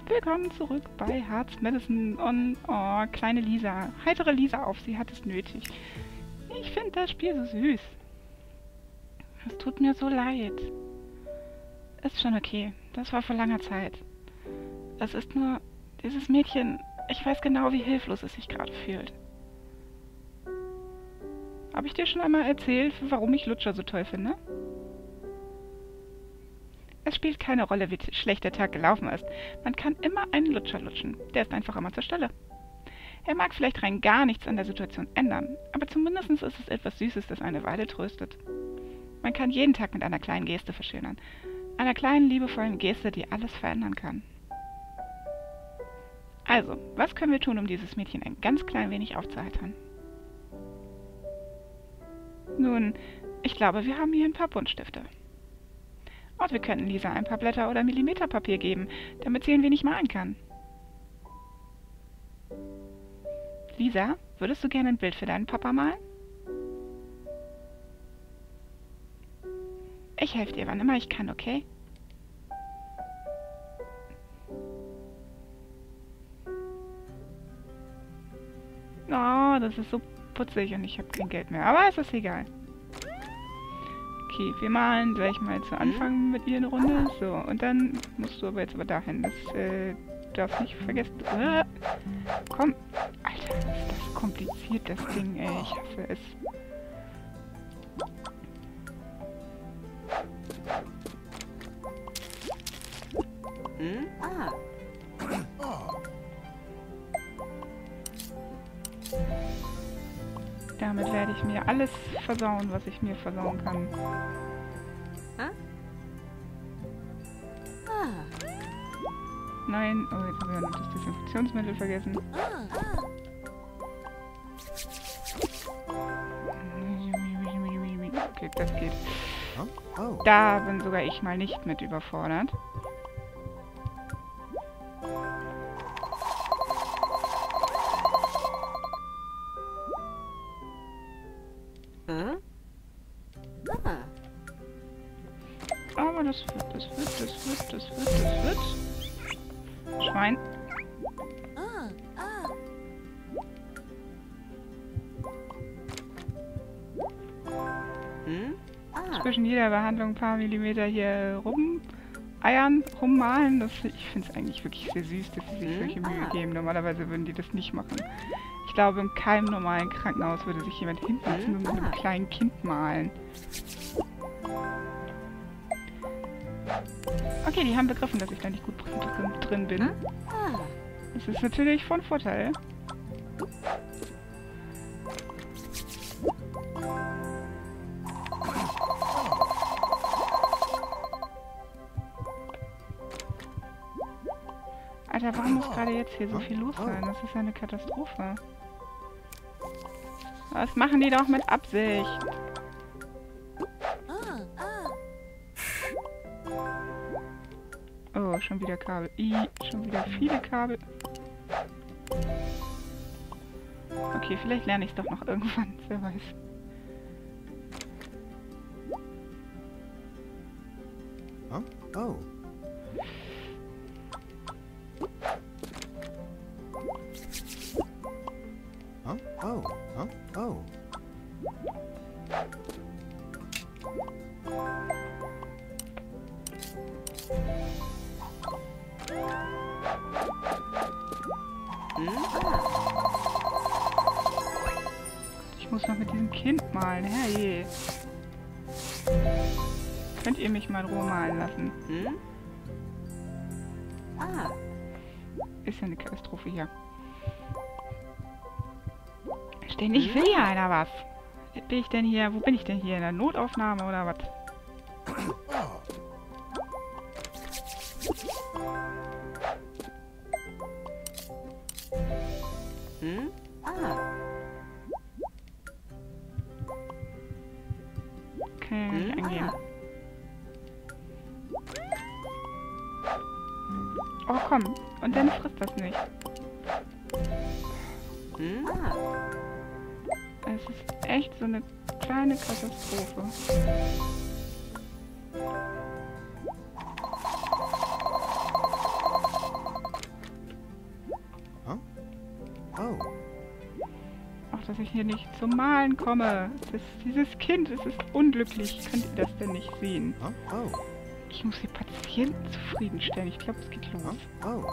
Willkommen zurück bei Hearts Medicine und oh, kleine Lisa. Heitere Lisa auf, sie hat es nötig. Ich finde das Spiel so süß. Es tut mir so leid. Ist schon okay. Das war vor langer Zeit. Es ist nur dieses Mädchen. Ich weiß genau, wie hilflos es sich gerade fühlt. Habe ich dir schon einmal erzählt, warum ich Lutscher so toll finde? Es spielt keine Rolle, wie schlecht der Tag gelaufen ist. Man kann immer einen Lutscher lutschen. Der ist einfach immer zur Stelle. Er mag vielleicht rein gar nichts an der Situation ändern, aber zumindest ist es etwas Süßes, das eine Weile tröstet. Man kann jeden Tag mit einer kleinen Geste verschönern. Einer kleinen, liebevollen Geste, die alles verändern kann. Also, was können wir tun, um dieses Mädchen ein ganz klein wenig aufzuheitern? Nun, ich glaube, wir haben hier ein paar Buntstifte. Und wir könnten Lisa ein paar Blätter oder Millimeterpapier geben, damit sie ein wenig malen kann. Lisa, würdest du gerne ein Bild für deinen Papa malen? Ich helfe dir, wann immer ich kann, okay? Oh, das ist so putzig und ich habe kein Geld mehr, aber es ist egal. Okay, wir malen gleich mal zu Anfang mit ihr eine Runde. So, und dann musst du aber jetzt dahin. Das darfst nicht vergessen. Komm. Alter, ist das kompliziert, das Ding, ey. Ich hasse es. Damit werde ich mir alles versauen, was ich mir versauen kann. Nein, oh, jetzt haben wir ja noch das Desinfektionsmittel vergessen. Okay, das geht. Da bin sogar ich mal nicht mit überfordert. Aber das wird. Schwein. Zwischen jeder Behandlung ein paar Millimeter hier rummalen. Ich finde es eigentlich wirklich sehr süß, dass sie sich solche Mühe geben. Normalerweise würden die das nicht machen. Ich glaube, in keinem normalen Krankenhaus würde sich jemand hinsetzen und mit einem kleinen Kind malen. Okay, die haben begriffen, dass ich da nicht gut drin bin. Das ist natürlich von Vorteil. Alter, warum muss gerade jetzt hier so viel los sein? Das ist eine Katastrophe. Das machen die doch mit Absicht. Oh, schon wieder Kabel. Schon wieder viele Kabel. Okay, vielleicht lerne ich es doch noch irgendwann. Wer weiß. Oh. Ich muss noch mit diesem Kind malen. Herrje. Könnt ihr mich mal in Ruhe malen lassen? Ist ja eine Katastrophe hier. Ständig will ja einer was. Bin ich denn hier? Wo bin ich denn hier? In der Notaufnahme oder was? Okay, nicht angehen. Oh komm, und dann frisst das nicht. Es ist echt so eine kleine Katastrophe. dass ich hier nicht zum Malen komme. Dieses Kind, es ist unglücklich. Könnt ihr das denn nicht sehen? Oh. Ich muss die Patienten zufriedenstellen. Ich glaube, es geht los. Oh.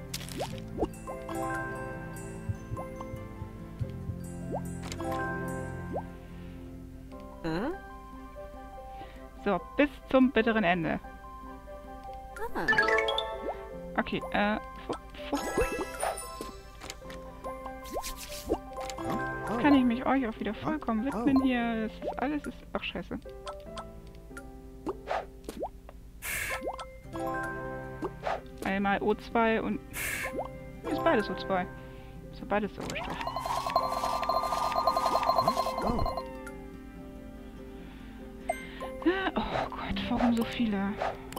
So, bis zum bitteren Ende. Okay, kann ich mich euch auch wieder vollkommen widmen hier. Das ist alles ist... Ach, scheiße. Einmal O2 und... Ist beides O2. Ist ja beides Sauerstoff. Oh Gott, warum so viele?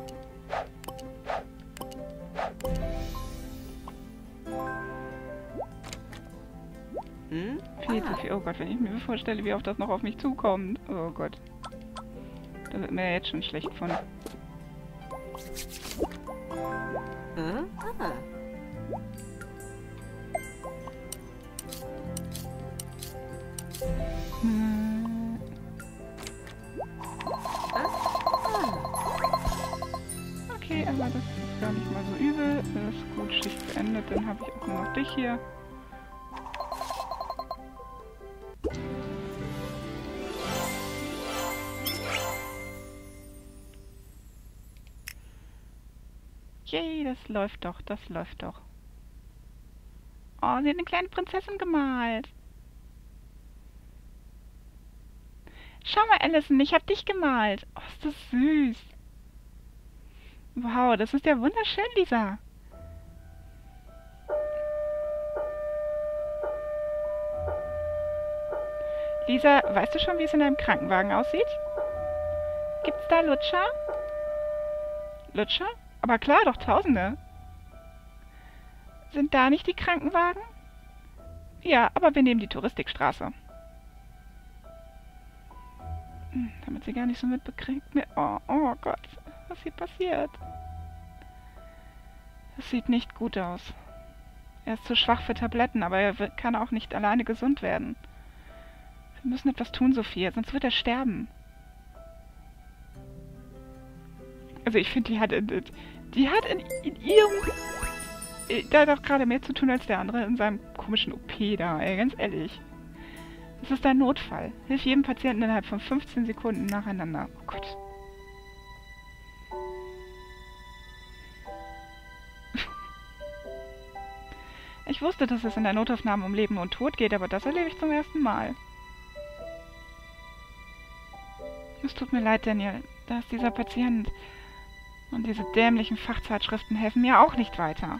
Viel zu viel. Oh Gott, wenn ich mir vorstelle, wie oft das noch auf mich zukommt. Oh Gott. Da wird mir jetzt schon schlecht von. Okay, aber das ist gar nicht mal so übel. Das ist gut, Schicht beendet. Dann habe ich auch nur noch dich hier. Yay, das läuft doch, das läuft doch. Oh, sie hat eine kleine Prinzessin gemalt. Schau mal, Allison, ich habe dich gemalt. Oh, ist das süß. Wow, das ist ja wunderschön, Lisa. Lisa, weißt du schon, wie es in deinem Krankenwagen aussieht? Gibt's da Lutscher? Lutscher? Aber klar, doch Tausende. Sind da nicht die Krankenwagen? Ja, aber wir nehmen die Touristikstraße. Damit sie gar nicht so mitbekriegt. Oh Gott, was hier passiert? Das sieht nicht gut aus. Er ist zu schwach für Tabletten, aber er kann auch nicht alleine gesund werden. Wir müssen etwas tun, Sophia, sonst wird er sterben. Also ich finde, die hat in ihrem... Da doch gerade mehr zu tun als der andere in seinem komischen OP da, ey, ganz ehrlich. Das ist ein Notfall. Hilf jedem Patienten innerhalb von 15 Sekunden nacheinander. Oh Gott. Ich wusste, dass es in der Notaufnahme um Leben und Tod geht, aber das erlebe ich zum ersten Mal. Es tut mir leid, Daniel. Da ist dieser Patient. Und diese dämlichen Fachzeitschriften helfen mir auch nicht weiter.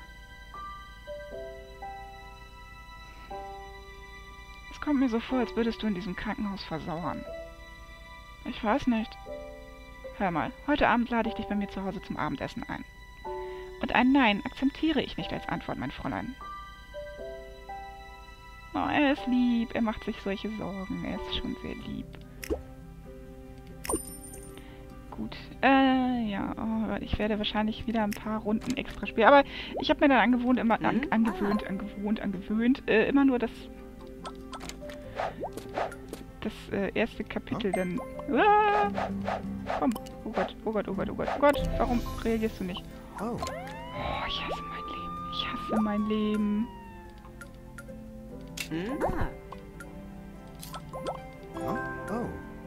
Es kommt mir so vor, als würdest du in diesem Krankenhaus versauern. Ich weiß nicht. Hör mal, heute Abend lade ich dich bei mir zu Hause zum Abendessen ein. Und ein Nein akzeptiere ich nicht als Antwort, mein Fräulein. Oh, er ist lieb. Er macht sich solche Sorgen. Er ist schon sehr lieb. Gut. Ja. Oh, ich werde wahrscheinlich wieder ein paar Runden extra spielen. Aber ich habe mir dann angewöhnt, immer nur das erste Kapitel dann... Ah! Komm. Oh Gott, oh Gott, oh Gott, oh Gott, oh Gott. Warum reagierst du nicht? Oh. Oh, ich hasse mein Leben. Ich hasse mein Leben. Oh.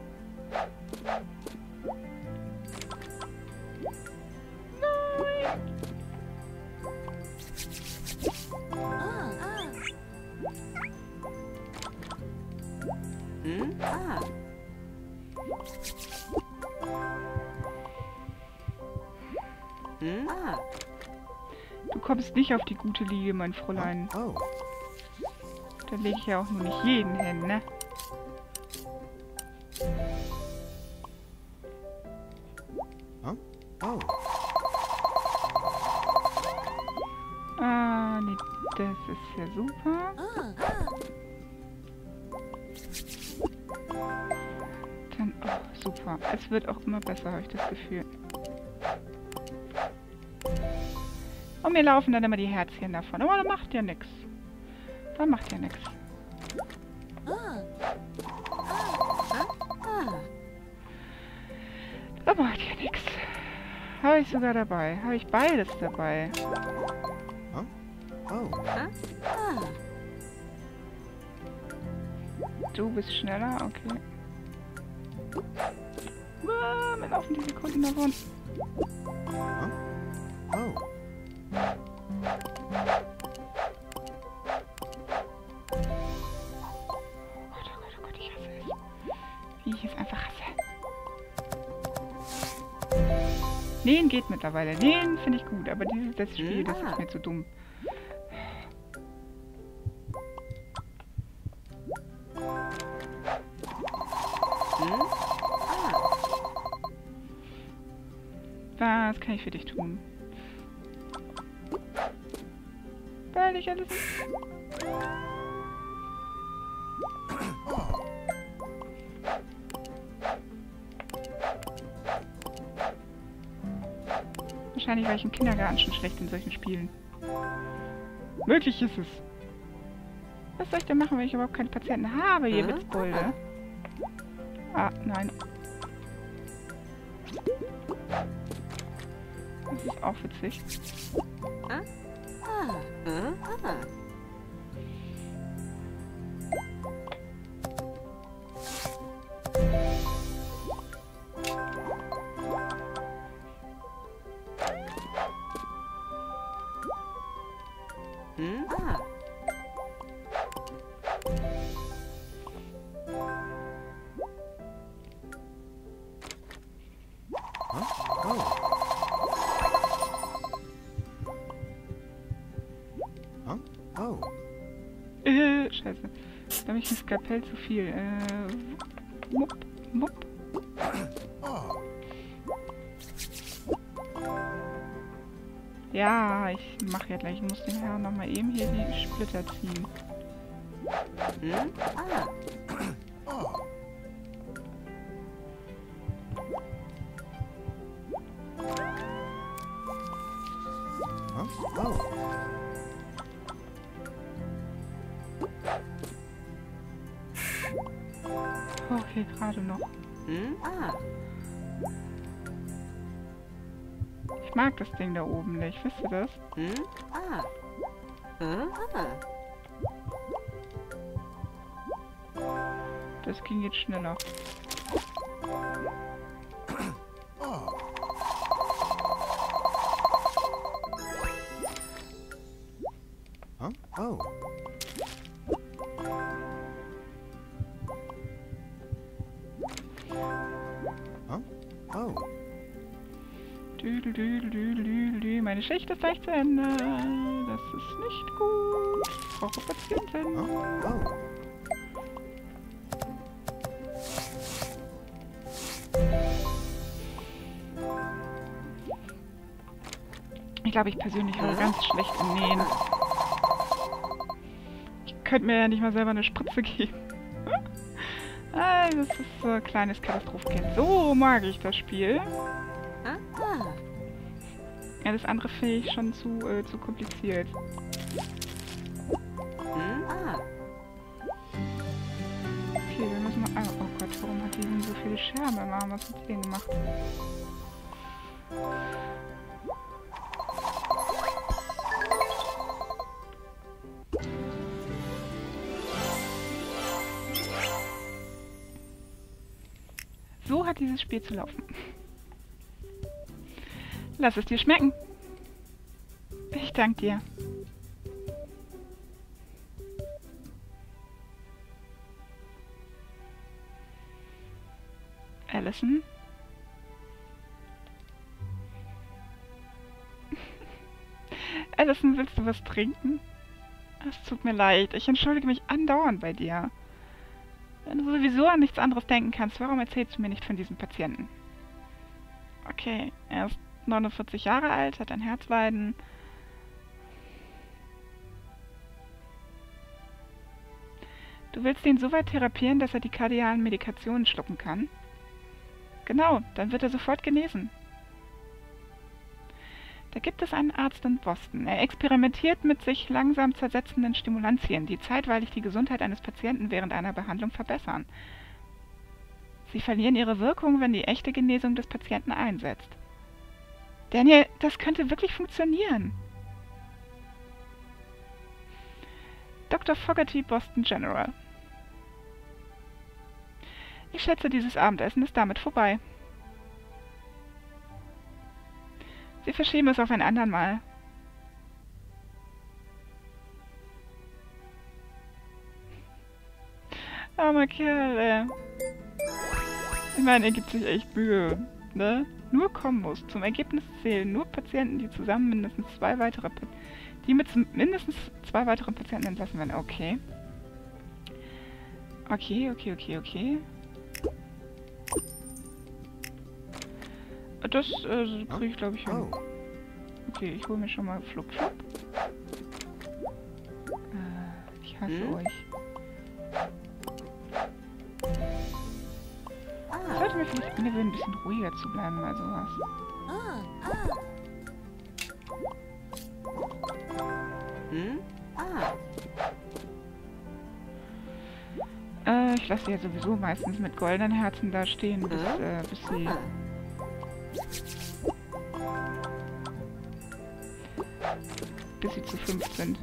Du kommst nicht auf die gute Liege, mein Fräulein. Oh. Da lege ich ja auch nur nicht jeden hin, ne? Oh. Ah, nee, das ist ja super. Dann, oh, super. Es wird auch immer besser, habe ich das Gefühl. Und mir laufen dann immer die Herzchen davon. Aber das macht ja nichts. Das macht ja nichts. Da macht ja nichts. Habe ich sogar dabei. Habe ich beides dabei. Huh? Oh. Du bist schneller, okay. Mir laufen die Sekunden davon. Huh? Oh. Oh Gott, ich hasse es. Wie ich es einfach hasse. Nähen geht mittlerweile. Nähen finde ich gut, aber das Spiel, das ist mir zu dumm. Was kann ich für dich tun? Weil ich alles... Wahrscheinlich war ich im Kindergarten schon schlecht in solchen Spielen. Möglich ist es. Was soll ich denn machen, wenn ich überhaupt keine Patienten habe, ihr Witzbolde? Ah, nein. Das ist auch witzig. Oh. Scheiße. Da habe ich ein Skalpell zu viel. Mupp, mupp. Ja, ich mache ja gleich. Ich muss dem Herrn nochmal eben hier die Splitter ziehen. Oh. Okay, gerade noch. Ich mag das Ding da oben nicht, wisst ihr das? Das ging jetzt schneller. Huh? Oh. Huh? Oh. Düdelüdelüdelüdelü. Meine Schicht ist gleich zu Ende. Das ist nicht gut. Ich brauche Patienten. Huh? Oh. Ich glaube, ich persönlich habe ganz schlecht im Nähen. Ich könnte mir ja nicht mal selber eine Spritze geben. Das ist so ein kleines Katastrophenkind. So mag ich das Spiel. Ja, das andere finde ich schon zu kompliziert. Okay, wir müssen mal... Oh Gott, warum hat die denn so viele Scherben im Arm? Was hat die denn gemacht? So hat dieses Spiel zu laufen. Lass es dir schmecken. Ich danke dir. Allison? Allison, willst du was trinken? Es tut mir leid. Ich entschuldige mich andauernd bei dir. Wenn du sowieso an nichts anderes denken kannst, warum erzählst du mir nicht von diesem Patienten? Okay, er ist 49 Jahre alt, hat ein Herzleiden. Du willst ihn so weit therapieren, dass er die kardialen Medikationen schlucken kann? Genau, dann wird er sofort genesen. Da gibt es einen Arzt in Boston. Er experimentiert mit sich langsam zersetzenden Stimulantien, die zeitweilig die Gesundheit eines Patienten während einer Behandlung verbessern. Sie verlieren ihre Wirkung, wenn die echte Genesung des Patienten einsetzt. Daniel, das könnte wirklich funktionieren. Dr. Fogarty, Boston General. Ich schätze, dieses Abendessen ist damit vorbei. Sie verschieben es auf ein andermal. Armer Kerl, ey. Ich meine, er gibt sich echt Mühe, ne? Nur Kombos zum Ergebnis zählen. Nur Patienten, die zusammen mindestens zwei weitere Patienten entlassen werden. Okay. Okay. Das kriege ich, glaube ich, hin. Oh. Okay, ich hole mir schon mal Flup. Ich hasse euch. Ich sollte mir vielleicht angewöhnen, ein bisschen ruhiger zu bleiben bei sowas. Ich lasse sie ja sowieso meistens mit goldenen Herzen da stehen, bis sie zu 5 sind.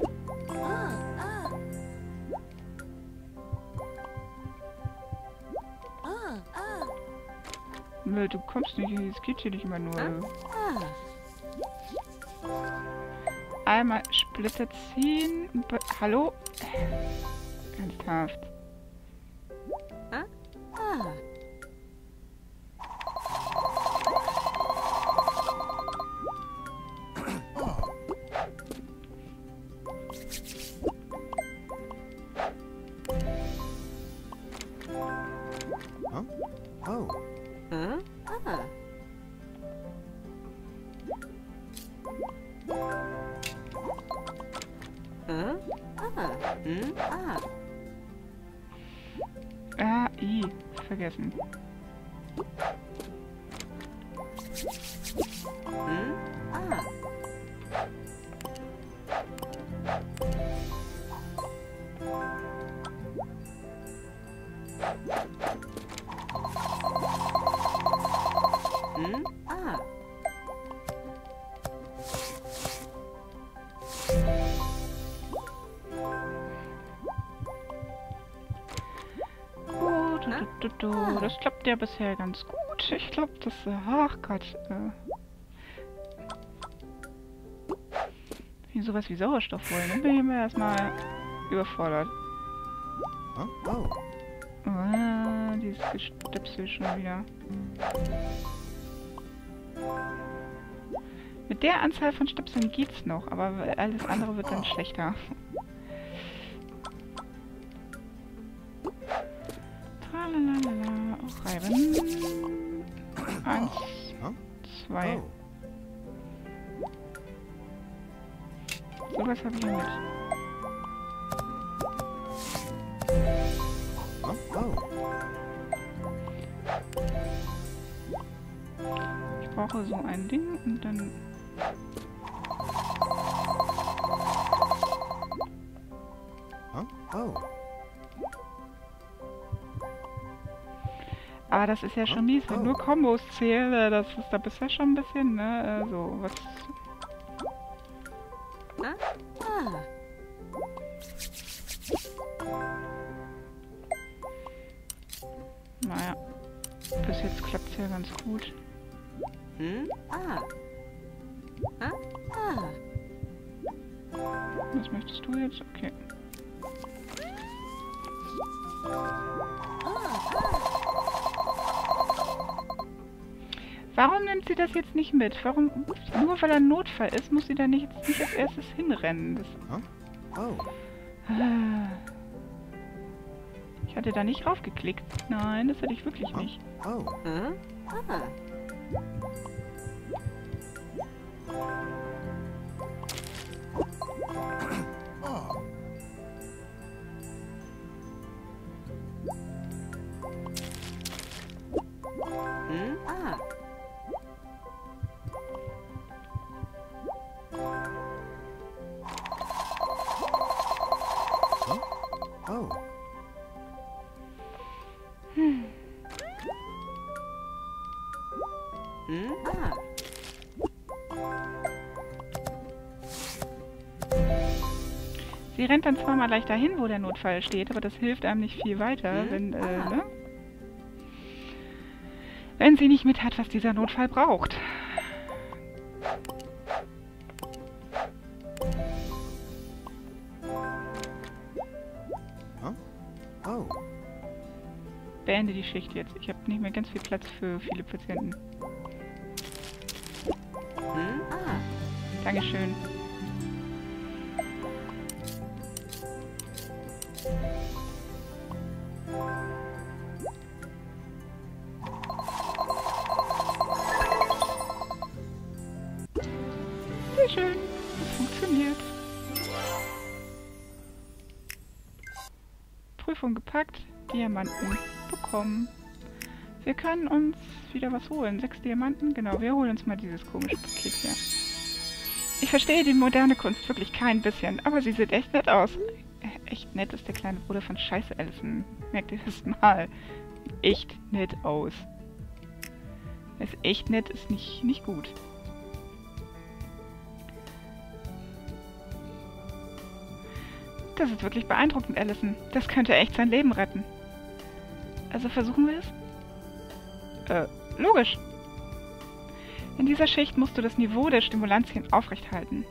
Nö, du kommst nicht, es geht hier nicht immer nur. Einmal Splitter ziehen. Hallo? Ernsthaft. Huh? Oh. Vergessen. Das klappt ja bisher ganz gut. Ich glaube, das... Ach Gott. Hier sowas wie Sauerstoff holen. Dann bin ich mir erstmal überfordert. Oh. Dieses Gestöpsel schon wieder. Mit der Anzahl von Stöpseln geht's noch, aber alles andere wird dann schlechter. Tralalala, auch reiben. 1, 2. Sowas habe ich ja mit. Ich brauche so ein Ding und dann... Aber das ist ja schon mies, wenn nur Kombos zählen, das ist da bisher schon ein bisschen, ne, so, was... Naja, bis jetzt klappt es ja ganz gut. Was möchtest du jetzt? Okay. Warum nimmt sie das jetzt nicht mit? Warum? Nur weil er ein Notfall ist, muss sie da nicht als erstes hinrennen. Das ich hatte da nicht raufgeklickt. Nein, das hatte ich wirklich nicht. Oh. Sie rennt dann zwar mal leicht dahin, wo der Notfall steht, aber das hilft einem nicht viel weiter, wenn, ne? Wenn sie nicht mit hat, was dieser Notfall braucht. Huh? Oh. Beende die Schicht jetzt. Ich habe nicht mehr ganz viel Platz für viele Patienten. Dankeschön. Sehr schön. Das funktioniert. Prüfung gepackt. Diamanten bekommen. Wir können uns wieder was holen. 6 Diamanten. Genau, wir holen uns mal dieses komische Paket hier. Ich verstehe die moderne Kunst wirklich kein bisschen, aber sie sieht echt nett aus. Echt nett ist der kleine Bruder von Scheiße Allison. Merkt ihr das mal? Echt nett aus. Es ist echt nett, ist nicht gut. Das ist wirklich beeindruckend, Allison. Das könnte echt sein Leben retten. Also versuchen wir es? Logisch. In dieser Schicht musst du das Niveau der Stimulantien aufrechthalten.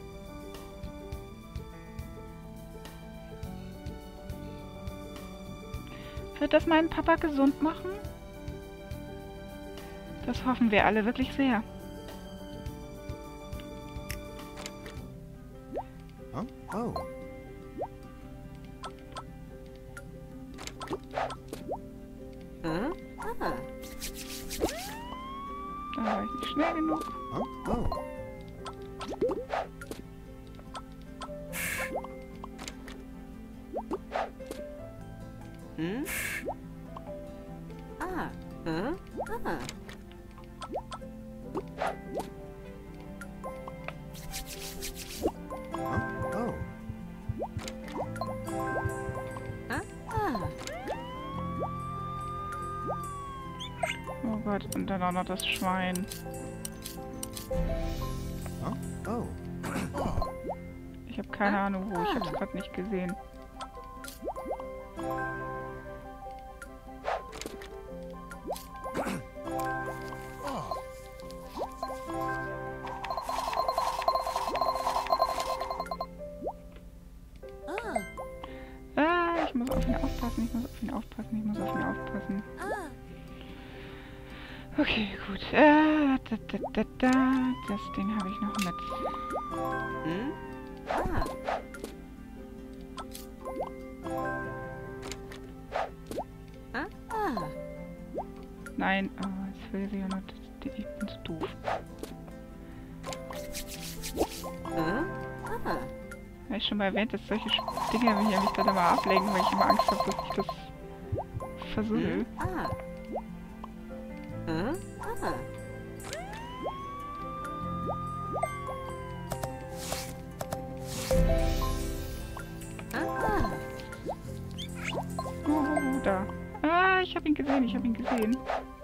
Wird das meinen Papa gesund machen? Das hoffen wir alle wirklich sehr. Huh? Oh. Da war ich nicht schnell genug. Huh? Oh. Huh? Oh. Oh Gott, und dann auch noch das Schwein. Huh? Oh. Ich habe keine Ahnung wo, ich habe es gerade nicht gesehen. Ah, ich muss auf ihn aufpassen, ich muss auf ihn aufpassen, ich muss auf ihn aufpassen. Okay, gut. Das Ding habe ich noch mit. Nein, oh, jetzt will sie ja noch. Ich bin so doof. Habe ich schon mal erwähnt, dass solche Dinge mich dann immer ablenken, weil ich immer Angst habe, dass ich das versuche. Da. Ah, ich habe ihn gesehen, ich habe ihn gesehen.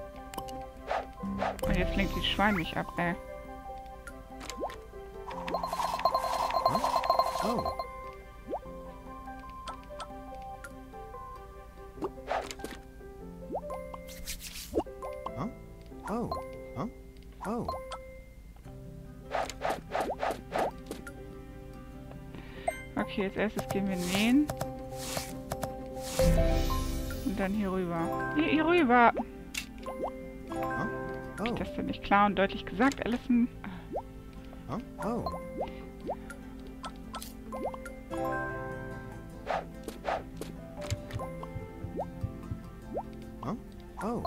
Und jetzt lenkt das Schwein mich ab, ey. Oh. Huh? Oh. Huh? Oh. Okay, als erstes gehen wir nähen. Und dann hier rüber. Hier rüber! Huh? Hab ich Oh. das denn nicht klar und deutlich gesagt, Allison? Huh? Oh. Huh? Oh.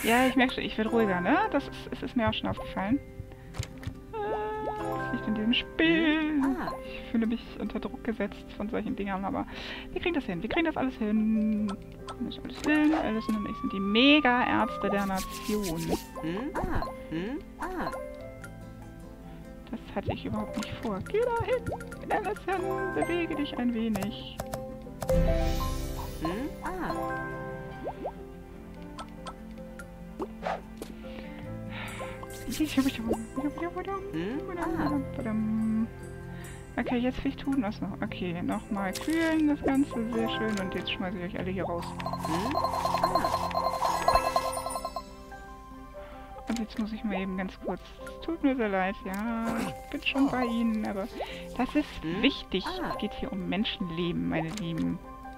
Ja, ich merke schon, ich werde ruhiger, ne? Es ist mir auch schon aufgefallen. Das liegt in diesem Spiel. Ich fühle mich unter Druck gesetzt von solchen Dingern, aber wir kriegen das hin. Wir kriegen das alles hin. Das alles hin. Alison und ich sind die Mega-Ärzte der Nation. Das hatte ich überhaupt nicht vor. Geh da hin. Alison, bewege dich ein wenig. Okay, jetzt will ich tun. Achso, okay. Nochmal kühlen das Ganze. Sehr schön. Und jetzt schmeiße ich euch alle hier raus. Und jetzt muss ich mal eben ganz kurz. Es tut mir sehr leid. Ja, ich bin schon bei Ihnen. Aber das ist wichtig. Es geht hier um Menschenleben, meine Lieben.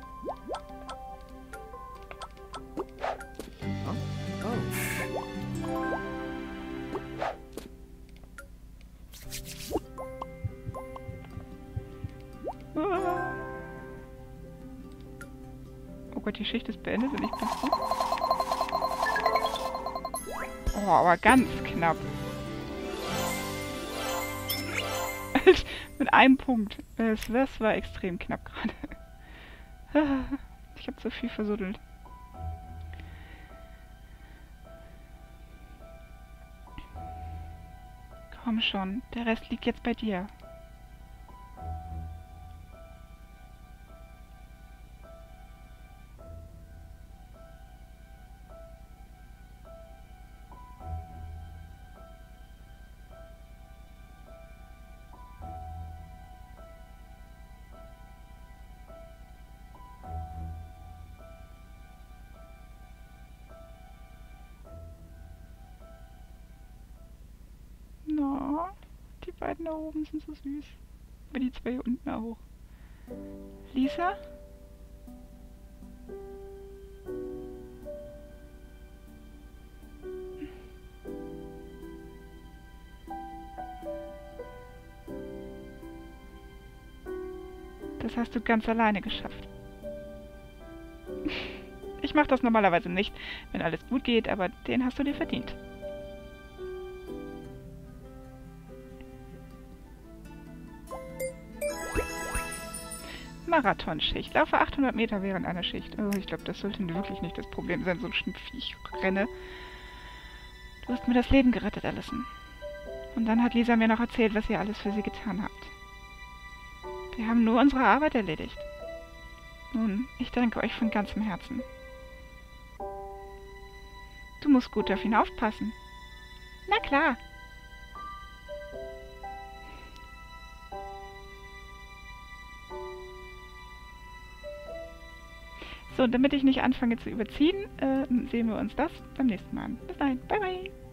Oh Gott, die Schicht ist beendet und ich bin gut. Oh, aber ganz knapp. Mit einem Punkt. Das war extrem knapp gerade. Ich habe so viel versuddelt. Komm schon, der Rest liegt jetzt bei dir. No, die beiden da oben sind so süß. Aber die zwei hier unten auch. Lisa? Das hast du ganz alleine geschafft. Ich mache das normalerweise nicht, wenn alles gut geht, aber den hast du dir verdient. Marathonschicht. Laufe 800 Meter während einer Schicht. Oh, ich glaube, das sollte wirklich nicht das Problem sein, so ein Viech renne. Du hast mir das Leben gerettet, Alison. Und dann hat Lisa mir noch erzählt, was ihr alles für sie getan habt. Wir haben nur unsere Arbeit erledigt. Nun, ich danke euch von ganzem Herzen. Du musst gut auf ihn aufpassen. Na klar. So, damit ich nicht anfange zu überziehen, sehen wir uns das beim nächsten Mal an. Bis dahin. Bye, bye.